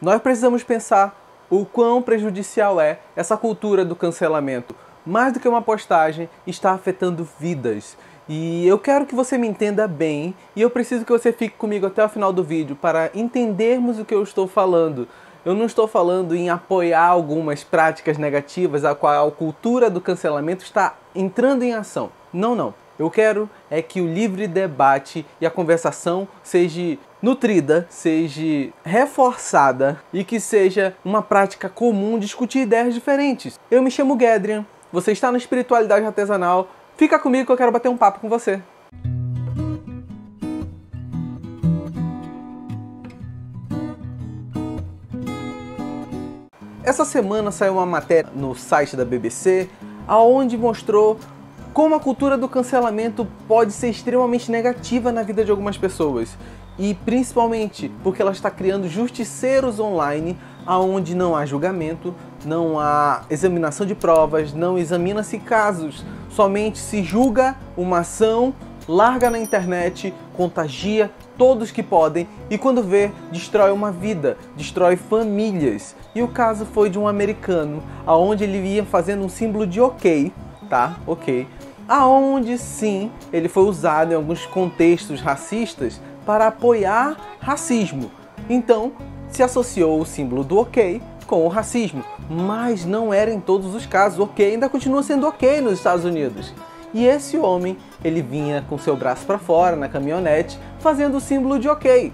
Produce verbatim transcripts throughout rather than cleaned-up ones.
Nós precisamos pensar o quão prejudicial é essa cultura do cancelamento. Mais do que uma postagem, está afetando vidas. E eu quero que você me entenda bem e eu preciso que você fique comigo até o final do vídeo para entendermos o que eu estou falando. Eu não estou falando em apoiar algumas práticas negativas a qual a cultura do cancelamento está entrando em ação. Não, não. Eu quero é que o livre debate e a conversação seja nutrida, seja reforçada e que seja uma prática comum discutir ideias diferentes. Eu me chamo Gedrian, você está na Espiritualidade Artesanal. Fica comigo que eu quero bater um papo com você. Essa semana saiu uma matéria no site da B B C, onde mostrou como a cultura do cancelamento pode ser extremamente negativa na vida de algumas pessoas. E principalmente porque ela está criando justiceiros online, onde não há julgamento, não há examinação de provas, não examina-se casos, somente se julga uma ação, larga na internet, contagia todos que podem e quando vê, destrói uma vida, destrói famílias. E o caso foi de um americano, aonde ele ia fazendo um símbolo de ok, tá? Ok. Aonde sim, ele foi usado em alguns contextos racistas para apoiar racismo. Então, se associou o símbolo do ok com o racismo, mas não era em todos os casos. O ok ainda continua sendo ok nos Estados Unidos. E esse homem, ele vinha com seu braço para fora na caminhonete, fazendo o símbolo de ok.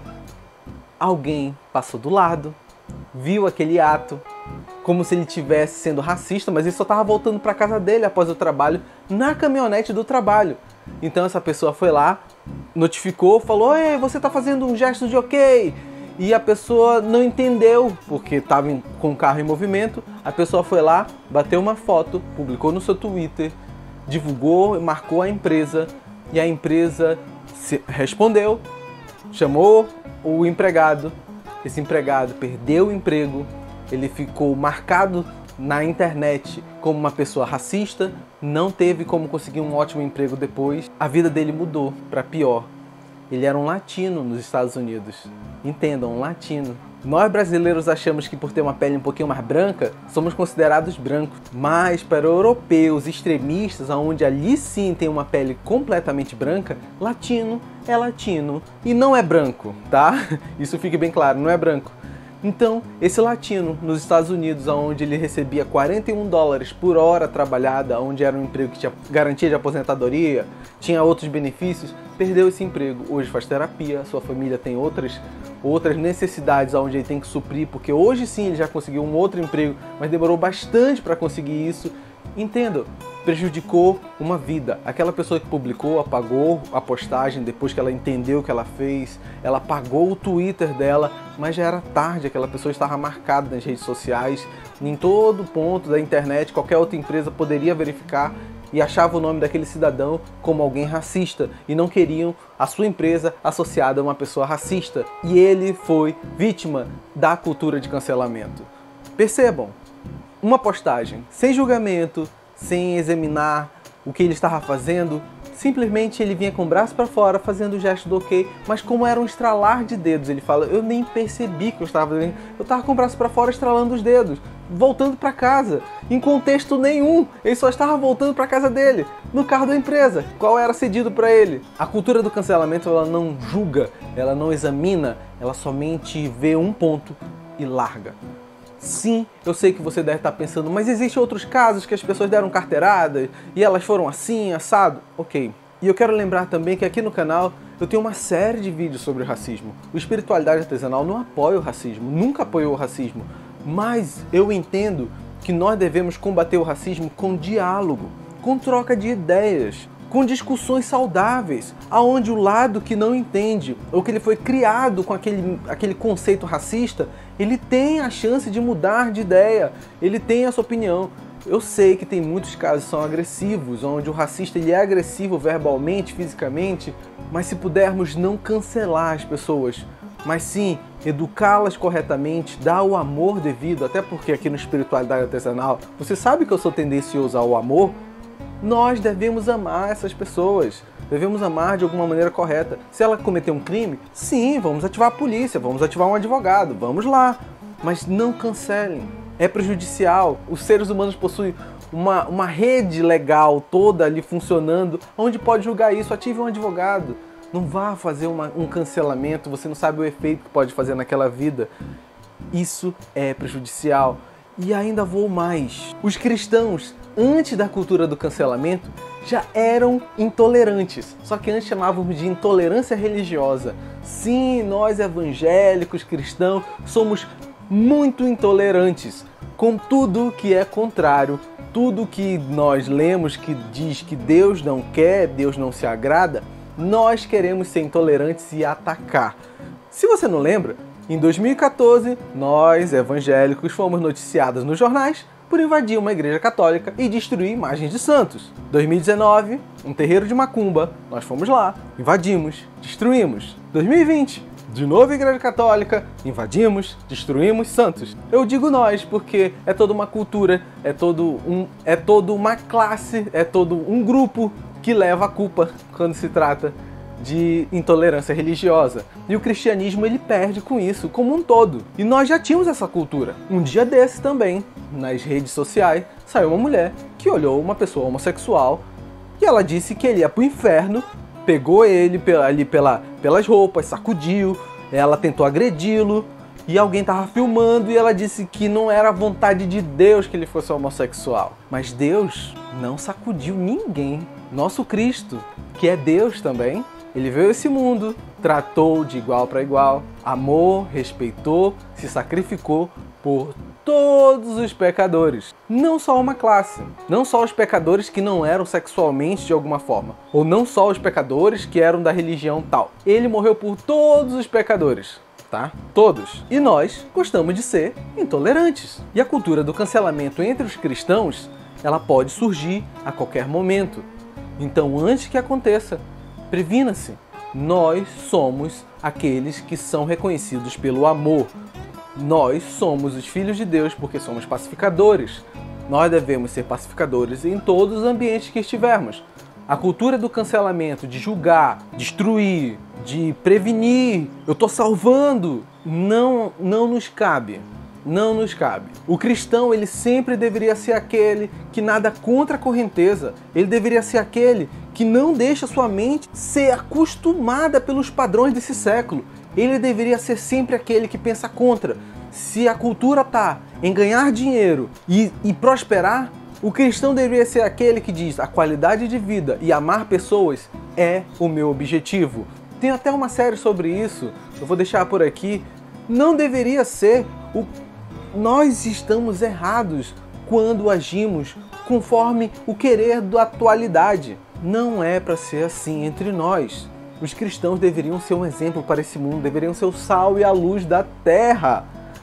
Alguém passou do lado, viu aquele ato, como se ele estivesse sendo racista, mas ele só estava voltando para casa dele após o trabalho, na caminhonete do trabalho. Então essa pessoa foi lá, notificou, falou: "Ei, você está fazendo um gesto de ok". E a pessoa não entendeu, porque estava com o carro em movimento. A pessoa foi lá, bateu uma foto, publicou no seu Twitter, divulgou, marcou a empresa, e a empresa se respondeu, chamou o empregado. Esse empregado perdeu o emprego, ele ficou marcado na internet como uma pessoa racista, não teve como conseguir um ótimo emprego depois. A vida dele mudou para pior. Ele era um latino nos Estados Unidos. Entendam, um latino. Nós brasileiros achamos que por ter uma pele um pouquinho mais branca, somos considerados brancos. Mas para europeus extremistas, onde ali sim tem uma pele completamente branca, latino é latino e não é branco, tá? Isso fique bem claro, não é branco. Então, esse latino nos Estados Unidos, onde ele recebia quarenta e um dólares por hora trabalhada, onde era um emprego que tinha garantia de aposentadoria, tinha outros benefícios, perdeu esse emprego. Hoje faz terapia, sua família tem outras, outras necessidades onde ele tem que suprir, porque hoje sim ele já conseguiu um outro emprego, mas demorou bastante para conseguir isso. Entenda, prejudicou uma vida. Aquela pessoa que publicou, apagou a postagem depois que ela entendeu o que ela fez, ela apagou o Twitter dela, mas já era tarde, aquela pessoa estava marcada nas redes sociais, em todo ponto da internet, qualquer outra empresa poderia verificar e achava o nome daquele cidadão como alguém racista e não queriam a sua empresa associada a uma pessoa racista. E ele foi vítima da cultura de cancelamento. Percebam, uma postagem sem julgamento, sem examinar o que ele estava fazendo, simplesmente ele vinha com o braço para fora fazendo o gesto do ok, mas como era um estralar de dedos, ele fala: eu nem percebi que eu estava fazendo, eu estava com o braço para fora estralando os dedos, voltando para casa, em contexto nenhum, ele só estava voltando para casa dele, no carro da empresa, qual era cedido para ele. A cultura do cancelamento, ela não julga, ela não examina, ela somente vê um ponto e larga. Sim, eu sei que você deve estar pensando, mas existem outros casos que as pessoas deram carteirada e elas foram assim, assado? Ok. E eu quero lembrar também que aqui no canal eu tenho uma série de vídeos sobre o racismo. O Espiritualidade Artesanal não apoia o racismo, nunca apoiou o racismo, mas eu entendo que nós devemos combater o racismo com diálogo, com troca de ideias, com discussões saudáveis, aonde o lado que não entende, ou que ele foi criado com aquele, aquele conceito racista, ele tem a chance de mudar de ideia, ele tem a sua opinião. Eu sei que tem muitos casos que são agressivos, onde o racista ele é agressivo verbalmente, fisicamente, mas se pudermos não cancelar as pessoas, mas sim educá-las corretamente, dar o amor devido, até porque aqui no Espiritualidade Artesanal, você sabe que eu sou tendencioso ao amor. Nós devemos amar essas pessoas, devemos amar de alguma maneira correta. Se ela cometer um crime, sim, vamos ativar a polícia, vamos ativar um advogado, vamos lá. mas não cancelem. É prejudicial. Os seres humanos possuem uma, uma rede legal toda ali funcionando, onde pode julgar isso. Ative um advogado. Não vá fazer uma, um cancelamento, você não sabe o efeito que pode fazer naquela vida. Isso é prejudicial. E ainda vou mais. Os cristãos, antes da cultura do cancelamento, já eram intolerantes. Só que antes chamávamos de intolerância religiosa. Sim, nós evangélicos, cristãos, somos muito intolerantes com tudo que é contrário, tudo que nós lemos que diz que Deus não quer, Deus não se agrada, nós queremos ser intolerantes e atacar. Se você não lembra, em dois mil e quatorze, nós, evangélicos, fomos noticiados nos jornais por invadir uma igreja católica e destruir imagens de santos. dois mil e dezenove, um terreiro de macumba, nós fomos lá, invadimos, destruímos. dois mil e vinte, de novo igreja católica, invadimos, destruímos santos. Eu digo nós porque é toda uma cultura, é todo um, é toda uma classe, é todo um grupo que leva a culpa quando se trata de intolerância religiosa. E o cristianismo ele perde com isso como um todo. E nós já tínhamos essa cultura. Um dia desse também, nas redes sociais, saiu uma mulher que olhou uma pessoa homossexual e ela disse que ele ia pro inferno, pegou ele ali pela, pelas roupas, sacudiu, ela tentou agredi-lo e alguém estava filmando e ela disse que não era a vontade de Deus que ele fosse homossexual. Mas Deus não sacudiu ninguém. Nosso Cristo, que é Deus também, ele veio a esse mundo, tratou de igual para igual, amou, respeitou, se sacrificou por todos os pecadores. Não só uma classe, não só os pecadores que não eram sexualmente de alguma forma, ou não só os pecadores que eram da religião tal. Ele morreu por todos os pecadores, tá? Todos. E nós gostamos de ser intolerantes. E a cultura do cancelamento entre os cristãos, ela pode surgir a qualquer momento. Então, antes que aconteça, previna-se. Nós somos aqueles que são reconhecidos pelo amor. Nós somos os filhos de Deus porque somos pacificadores. Nós devemos ser pacificadores em todos os ambientes que estivermos. A cultura do cancelamento, de julgar, destruir, de prevenir, eu estou salvando, não, não nos cabe. Não nos cabe. O cristão, ele sempre deveria ser aquele que nada contra a correnteza. Ele deveria ser aquele que não deixa sua mente ser acostumada pelos padrões desse século. Ele deveria ser sempre aquele que pensa contra. Se a cultura está em ganhar dinheiro e, e prosperar, o cristão deveria ser aquele que diz: a qualidade de vida e amar pessoas é o meu objetivo. Tem até uma série sobre isso, eu vou deixar por aqui. Não deveria ser o... Nós estamos errados quando agimos conforme o querer da atualidade. Não é para ser assim entre nós. Os cristãos deveriam ser um exemplo para esse mundo, deveriam ser o sal e a luz da terra.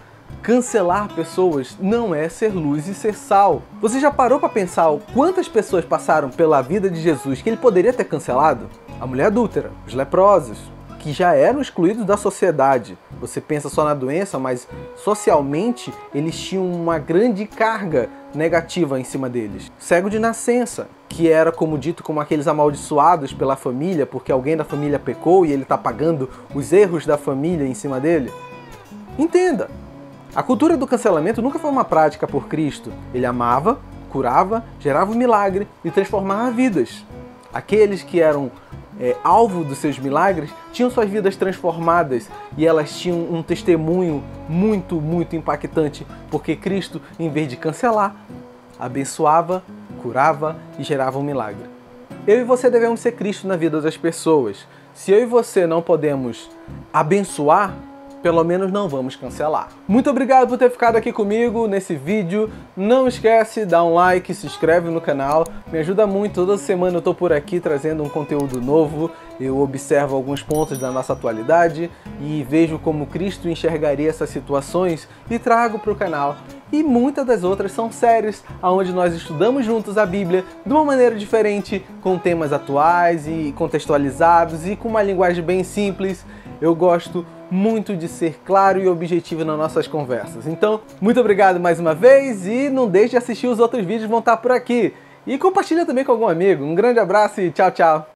Cancelar pessoas não é ser luz e ser sal. Você já parou para pensar quantas pessoas passaram pela vida de Jesus que ele poderia ter cancelado? A mulher adúltera, os leprosos, que já eram excluídos da sociedade. Você pensa só na doença, mas socialmente eles tinham uma grande carga negativa em cima deles. Cego de nascença, que era como dito como aqueles amaldiçoados pela família, porque alguém da família pecou e ele está pagando os erros da família em cima dele. Entenda, a cultura do cancelamento nunca foi uma prática por Cristo. Ele amava, curava, gerava um milagre e transformava vidas. Aqueles que eram É, alvo dos seus milagres, tinham suas vidas transformadas e elas tinham um testemunho muito, muito impactante, porque Cristo, em vez de cancelar, abençoava, curava e gerava um milagre. Eu e você devemos ser Cristo na vida das pessoas. Se eu e você não podemos abençoar, pelo menos não vamos cancelar. Muito obrigado por ter ficado aqui comigo nesse vídeo. Não esquece, dá um like, se inscreve no canal. Me ajuda muito, toda semana eu tô por aqui trazendo um conteúdo novo. Eu observo alguns pontos da nossa atualidade e vejo como Cristo enxergaria essas situações e trago para o canal. E muitas das outras são séries onde nós estudamos juntos a Bíblia de uma maneira diferente, com temas atuais e contextualizados e com uma linguagem bem simples. Eu gosto muito de ser claro e objetivo nas nossas conversas. Então, muito obrigado mais uma vez e não deixe de assistir os outros vídeos, vão estar por aqui. E compartilha também com algum amigo. Um grande abraço e tchau, tchau!